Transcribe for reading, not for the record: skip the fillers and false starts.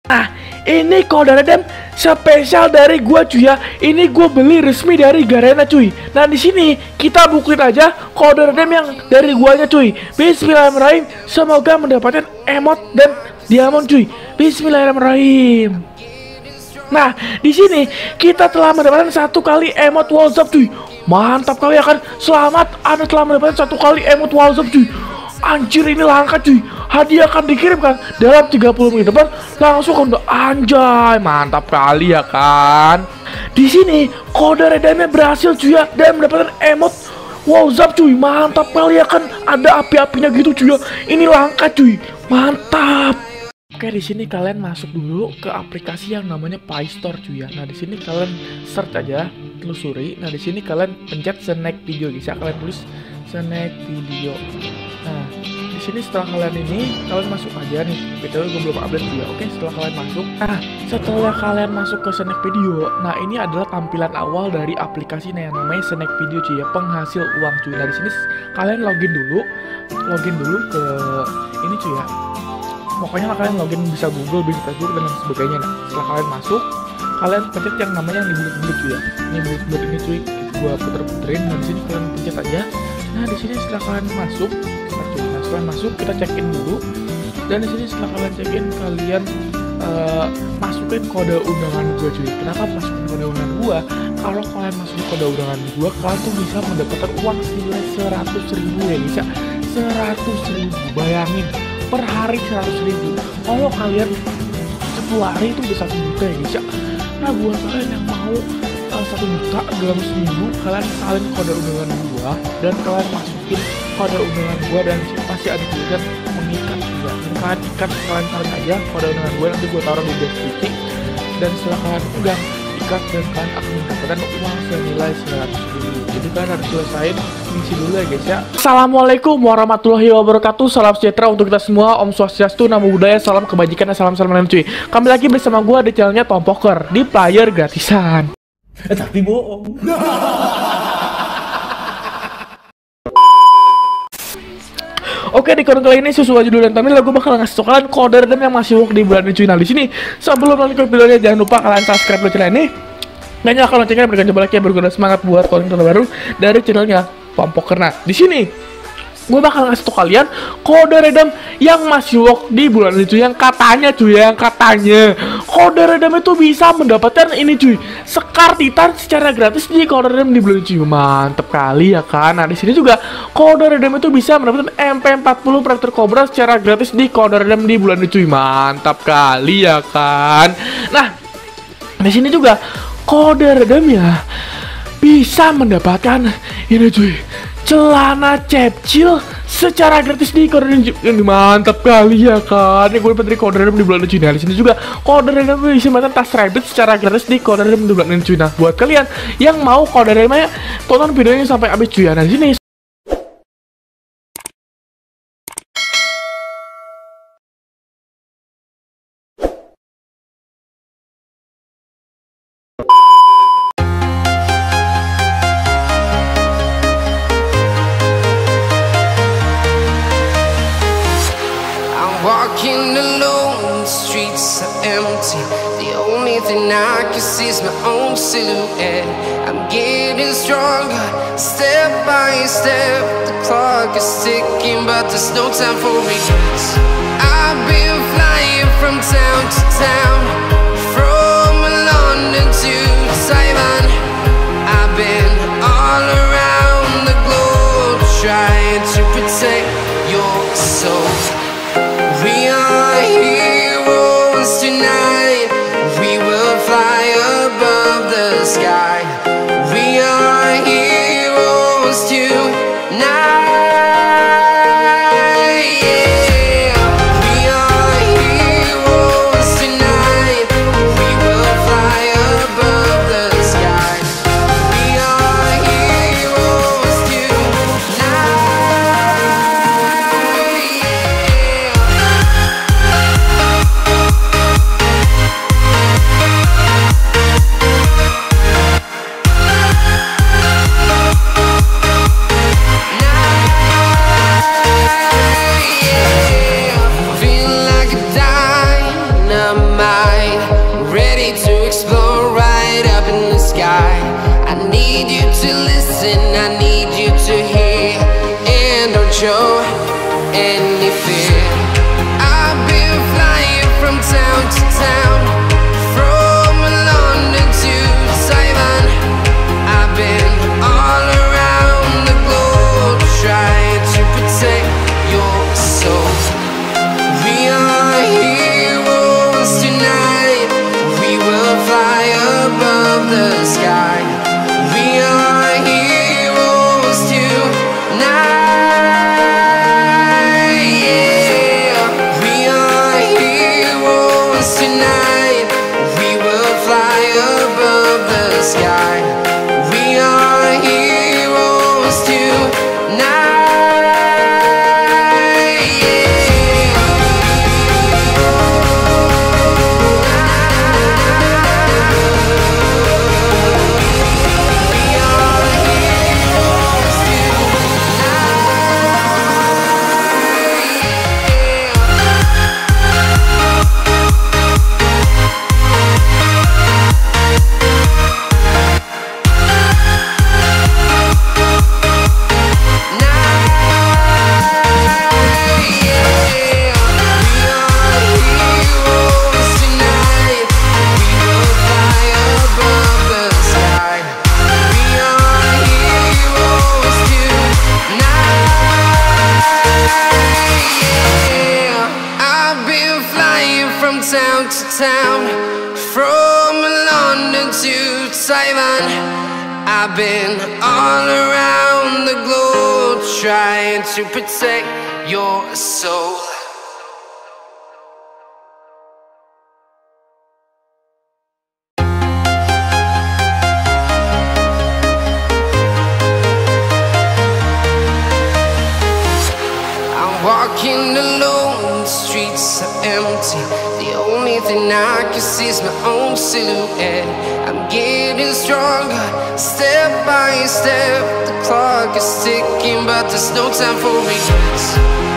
Nah, ini kode redeem spesial dari gua cuy ya. Ini gua beli resmi dari Garena cuy. Nah, di sini kita bukuin aja kode redeem yang dari guanya cuy. Bismillahirrahmanirrahim. Semoga mendapatkan emot dan diamond cuy. Bismillahirrahmanirrahim. Nah, di sini kita telah mendapatkan 1 kali emot WhatsApp cuy. Mantap kali ya kan. Selamat, Anda telah mendapatkan 1 kali emot WhatsApp cuy. Anjir, ini langka cuy. Hadiah akan dikirimkan dalam 30 menit depan langsung ke anjay. Mantap kali ya kan. Di sini kode redeemnya berhasil cuy ya dan mendapatkan emot WhatsApp cuy. Mantap kali ya kan. Ada api-apinya gitu cuy ya. Ini langka cuy. Mantap. Oke, di sini kalian masuk dulu ke aplikasi yang namanya Play Store cuy ya. Nah, di sini kalian search aja, telusuri. Nah, di sini kalian pencet snack video guys ya. Kalian tulis snack video. Nah, di sini setelah kalian kalian masuk aja nih. Betul, gue belum update juga. Oke, setelah kalian masuk. Nah, setelah kalian masuk ke snack video, nah ini adalah tampilan awal dari aplikasi yang namanya snack video cuy ya, penghasil uang cuy. Nah, di sini kalian login dulu ke ini cuy ya. Pokoknya kalian login bisa Google, bisa Facebook dan lain sebagainya. Nah, setelah kalian masuk, kalian pencet yang namanya yang di bulut-bulut cuy ya. Ini bulut-bulut ini cuy, gua puter-puterin. Nah, di sini kalian pencet aja. Nah, di sini setelah kalian masuk, setelah masuk kita check in dulu. Dan di sini setelah kalian check in, kalian masukin kode undangan gua cuy. Kenapa masukin kode undangan gua? Kalau kalian masukin kode undangan gua, kalian tuh bisa mendapatkan uang senilai 100.000 ya bisa. 100.000, bayangin. Per hari 100.000. Kalau kalian 10 hari itu bisa 1 juta ya guys ya. Nah, buat kalian yang mau 1 juta dalam seminggu, kalian salin kode undangan gua dan kalian masukin kode undangan gua dan pasti ada tulisan mengikat juga. Dan kalian ikat, kalian salin aja kode undangan gua, nanti gua taruh di deskripsi. Dan setelah kalian udah ikat, dan kalian akan mendapatkan uang senilai 100.000. Jadi kalian harus selesain misi dulu ya guys ya. Assalamualaikum warahmatullahi wabarakatuh. Salam sejahtera untuk kita semua. Om Swastiastu, Namo Buddhaya, salam kebajikan, dan salam cuy. Kembali lagi bersama gua di channelnya Tom Poker di player gratisan. Tapi bohong. Oke, di konten kali ini sesuai judul dan thumbnail, gue bakal ngasih tau kalian kode redeem yang masih work di bulan ini cuy. Nah, di sini sebelum lanjut ke videonya, jangan lupa kalian subscribe dulu channel ini. Dan nyalakan loncengnya, berikan coba like ya, biar semangat buat konten terbaru dari channelnya Tom Poker. Nah, di sini gue bakal ngasih tau kalian kode redeem yang masih work di bulan ini cuy. Yang katanya kode redeem itu bisa mendapatkan ini cuy, Sekar Titan secara gratis di kode redeem di bulan ini cuy. Mantep kali ya kan. Nah, di sini juga kode redeem itu bisa mendapatkan MP40 Predator Cobra secara gratis di kode redeem di bulan ini cuy. Mantap kali ya kan. Nah, di sini juga kode redeem ya bisa mendapatkan ini cuy, celana cepcil secara gratis di kode redeem. Ini mantap kali ya kan. Ini gue dapat kode redeem di bulan ini cuy. Nah, di sini juga kode redeem bisa mendapatkan tas rabbit secara gratis di kode redeem di bulan ini cuy. Nah, buat kalian yang mau kode redeemnya, tonton videonya sampai habis cuy ya. Nah, di sini walking alone, the streets are empty. The only thing I can see is my own silhouette. I'm getting stronger, step by step. The clock is ticking, but there's no time for regrets. I've been flying from town to town, from London to Taiwan. I've been all around the globe, trying to protect your soul. We are heroes tonight. We will fly above the sky. We are heroes tonight. Yeah. We are heroes tonight. We will fly above the sky. We are heroes tonight. Yeah. mind, ready to explore right up in the sky. I need you to listen, I need you to hear, and don't show any fear. I've been flying from town to town, from London to Taiwan. I've been all around the globe trying to protect your soul. We are heroes tonight, we will fly above the sky. We are heroes tonight, yeah. We are heroes tonight, we will fly above the sky. We are heroes tonight, yeah. We are heroes town to town, from London to Taiwan. I've been all around the globe trying to protect your soul. I'm walking alone, the streets are empty. The only thing I can see is my own silhouette. I'm getting stronger, step by step. The clock is ticking, but there's no time for regrets.